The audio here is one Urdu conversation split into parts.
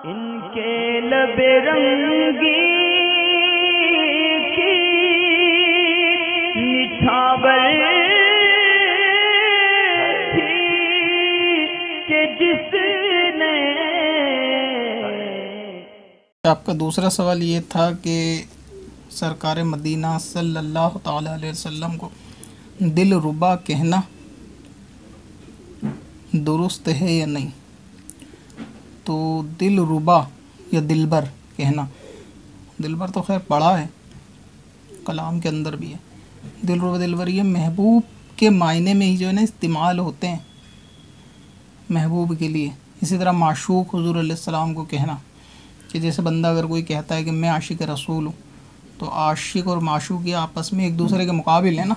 ان کے لب رنگی کی نچھاور تھی کہ جس نے. آپ کا دوسرا سوال یہ تھا کہ سرکار مدینہ صلی اللہ تعالیٰ علیہ وسلم کو دل ربا کہنا درست ہے یا نہیں. تو دل ربا یا دلبر کہنا، دلبر تو خیر پڑھا ہے، کلام کے اندر بھی ہے. دل ربا دلبر یہ محبوب کے معنی میں ہی جو ہے نا استعمال ہوتے ہیں محبوب کے لیے. اسی طرح معشوق حضور علیہ السلام کو کہنا، کہ جیسے بندہ اگر کوئی کہتا ہے کہ میں عاشق رسول ہوں، تو عاشق اور معشوق یہ آپس میں ایک دوسرے کے مقابل ہیں نا.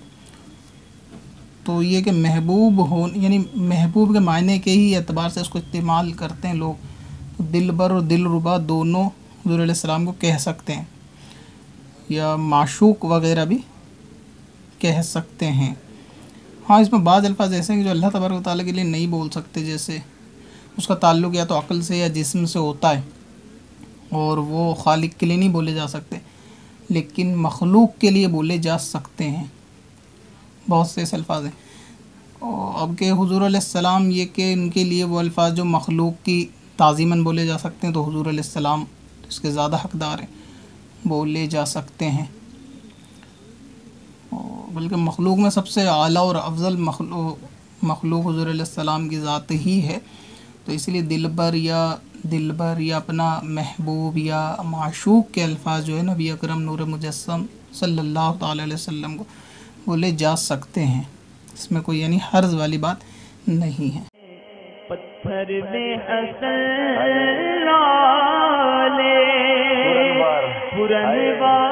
تو یہ کہ محبوب ہو یعنی محبوب کے معنی کے ہی اعتبار سے اس کو استعمال کرتے ہیں لوگ. تو دلبر اور دل ربا دونوں حضور علیہ السلام کو کہہ سکتے ہیں، یا معشوق وغیرہ بھی کہہ سکتے ہیں. ہاں اس میں بعض الفاظ ایسے ہیں کہ جو اللہ تبارک و تعالیٰ کے لیے نہیں بول سکتے، جیسے اس کا تعلق یا تو عقل سے یا جسم سے ہوتا ہے اور وہ خالق کے لیے نہیں بولے جا سکتے، لیکن مخلوق کے لیے بولے جا سکتے ہیں. بہت سے ایسے الفاظ ہیں. اب کہ حضور علیہ السلام یہ کہ ان کے لیے وہ الفاظ جو مخلوق کی تعظیماً بولے جا سکتے ہیں، تو حضور علیہ السلام اس کے زیادہ حقدار ہیں، بولے جا سکتے ہیں. بلکہ مخلوق میں سب سے اعلیٰ اور افضل مخلوق حضور علیہ السلام کی ذات ہی ہے. تو اس لیے دلبر یا اپنا محبوب یا معشوق کے الفاظ جو ہے نبی اکرم نور مجسم صلی اللہ تعالی علیہ وسلم کو بولے جا سکتے ہیں. اس میں کوئی یعنی حرج والی بات نہیں ہے. پتھر میں حسن لالے پرنوار